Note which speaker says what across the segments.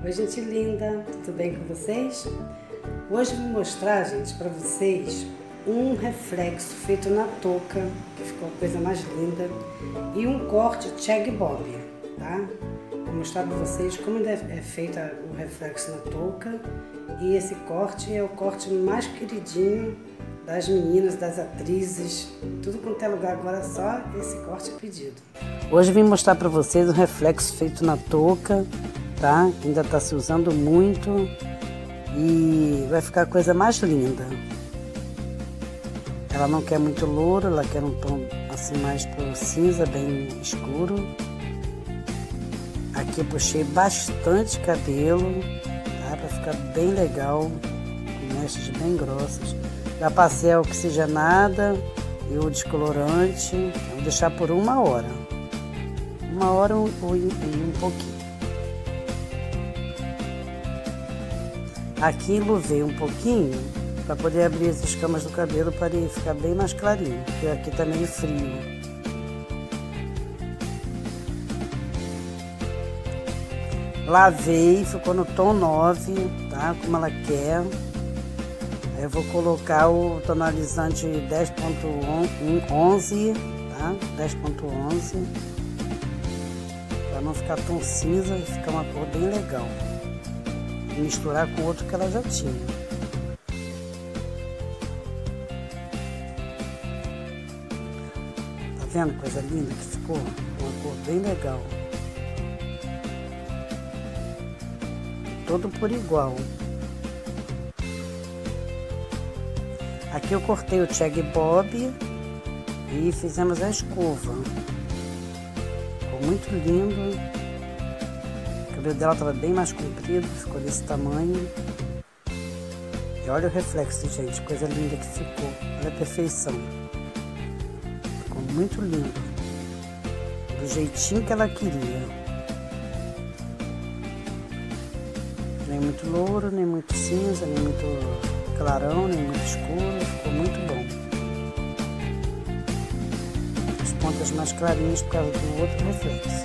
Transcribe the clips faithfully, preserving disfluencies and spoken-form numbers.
Speaker 1: Oi, gente linda, tudo bem com vocês? Hoje eu vou mostrar, gente, para vocês um reflexo feito na touca, que ficou a coisa mais linda, e um corte Shag Bob, tá? Vou mostrar para vocês como é feito o reflexo na touca, e esse corte é o corte mais queridinho das meninas, das atrizes, tudo quanto é lugar agora, só esse corte é pedido. Hoje eu vim mostrar para vocês o reflexo feito na touca, tá? Que ainda está se usando muito e vai ficar a coisa mais linda. Ela não quer muito louro, ela quer um tom assim mais pro cinza, bem escuro. Aqui eu puxei bastante cabelo, tá? Para ficar bem legal, com mechas bem grossas. Já passei a oxigenada e o descolorante. Vou deixar por uma hora. Uma hora e um pouquinho. Aqui enluvei um pouquinho para poder abrir as escamas do cabelo para ele ficar bem mais clarinho, porque aqui tá meio frio. Lavei, ficou no tom nove, tá? Como ela quer. Aí eu vou colocar o tonalizante dez ponto onze, tá? dez ponto onze, para não ficar tão cinza e ficar uma cor bem legal. Misturar com outro que ela já tinha. Tá vendo coisa linda que ficou? Uma cor bem legal. Todo por igual. Aqui eu cortei o Shag Bob e fizemos a escova. Ficou muito lindo. O cabelo dela estava bem mais comprido, ficou desse tamanho. E olha o reflexo, gente, coisa linda que ficou. Olha a perfeição. Ficou muito lindo. Do jeitinho que ela queria. Nem muito louro, nem muito cinza, nem muito clarão, nem muito escuro. Ficou muito bom. As pontas mais clarinhas por causa do outro reflexo.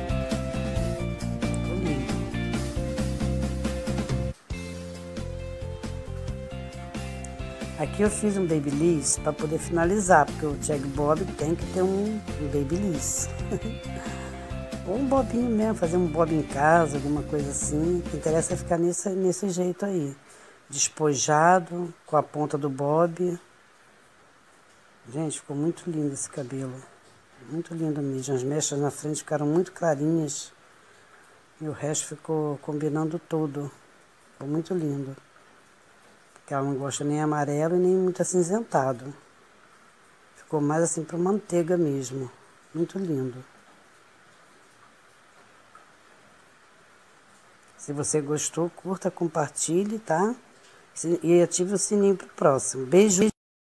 Speaker 1: Aqui eu fiz um babyliss para poder finalizar, porque o Shag Bob tem que ter um, um babyliss. Ou um bobinho mesmo, fazer um bob em casa, alguma coisa assim. O que interessa é ficar nesse, nesse jeito aí. Despojado, com a ponta do bob. Gente, ficou muito lindo esse cabelo. Muito lindo mesmo. As mechas na frente ficaram muito clarinhas. E o resto ficou combinando tudo. Ficou muito lindo. Que ela não gosta nem amarelo e nem muito acinzentado. Ficou mais assim para manteiga mesmo. Muito lindo. Se você gostou, curta, compartilhe, tá? E ative o sininho para o próximo. Beijo!